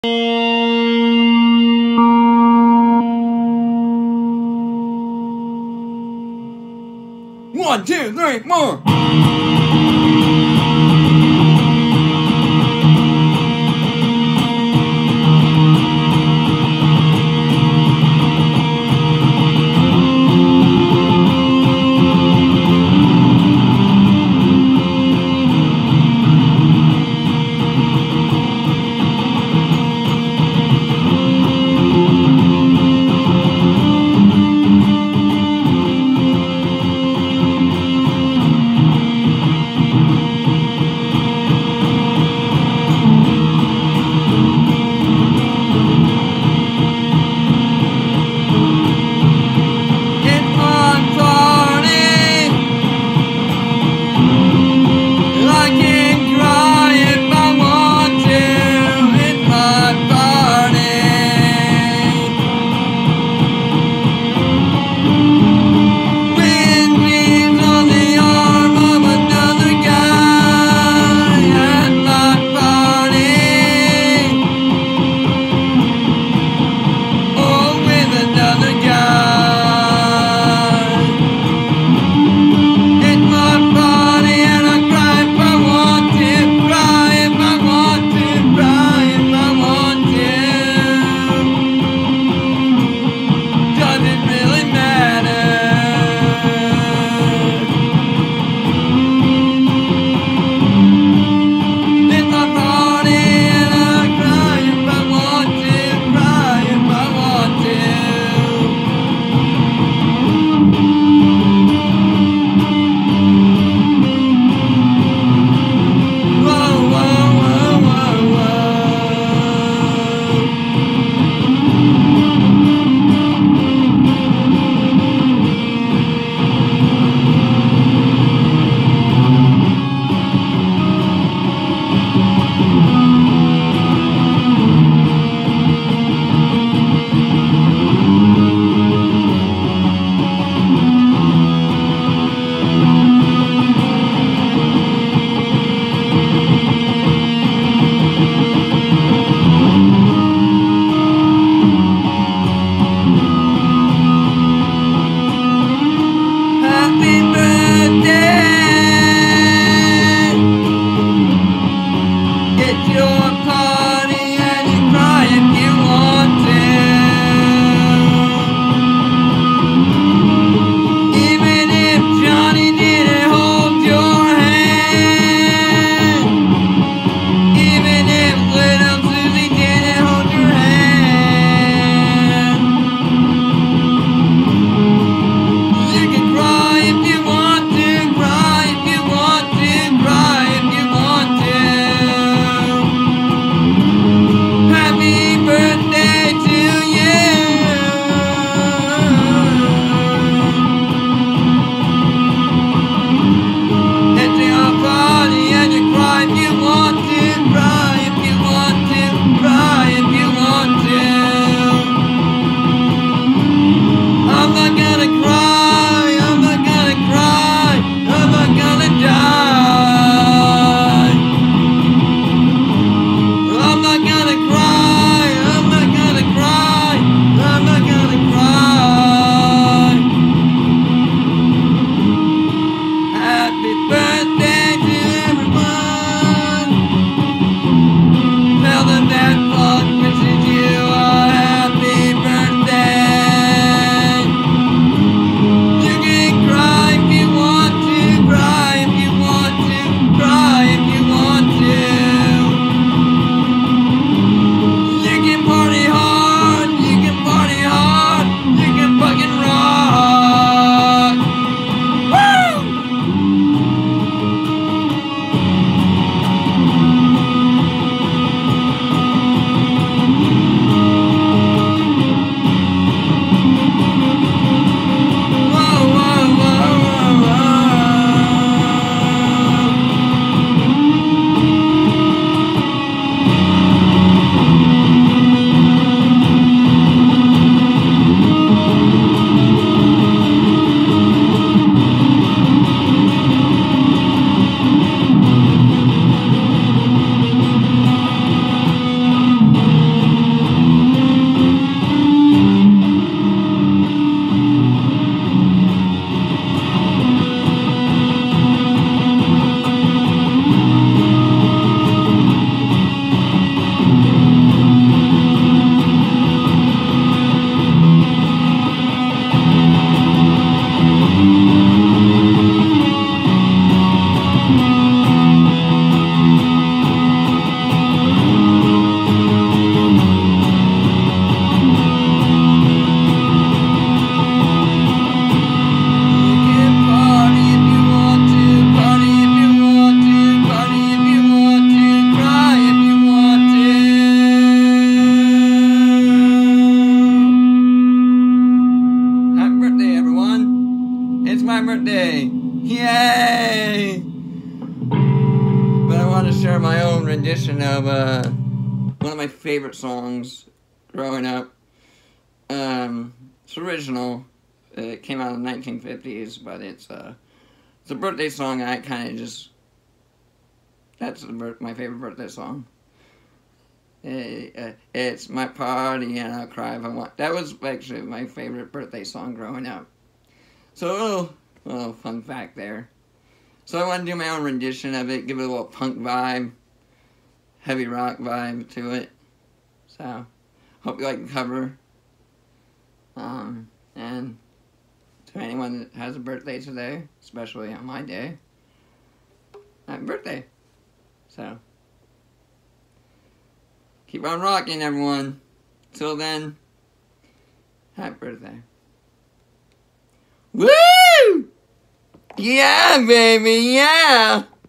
1, 2, 3, 4. of one of my favorite songs growing up. It's original. It came out in the 1950s, but it's a birthday song. I kind of just, that's my favorite birthday song. It's my party and I'll cry if I want. That was actually my favorite birthday song growing up. So a little fun fact there. So I want to do my own rendition of it, give it a little punk vibe, heavy rock vibe to it. So hope you like the cover. And to anyone that has a birthday today, especially on my day, happy birthday. So keep on rocking, everyone. Till then, happy birthday. Woo! Yeah, baby, yeah!